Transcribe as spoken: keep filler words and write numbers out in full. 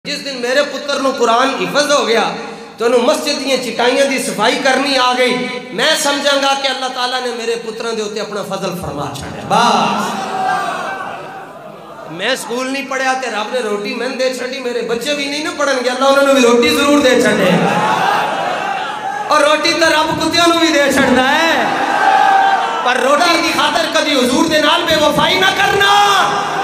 जिस दिन मेरे पुत्र नु कुरान हिफज हो गया तो मस्जिद दी चिटाइयां दी सफाई करनी आ गई, मैं समझांगा कि अल्लाह ताला ने मेरे पुत्रां दे उत्ते अपना फजल फरमा छड़िया। बस मैं स्कूल नहीं पढ़िया ते रब ने रोटी मैं दे छड़ी, मेरे बच्चे भी नहीं ना पढ़न गया, अल्लाह उन्होंने भी रोटी जरूर दे छड़े, और रोटी तो रब कुत्तियां नु भी दे छड़दा है, पर रोटी की खातर कभी हुजूर दे नाल बेवफाई ना करना।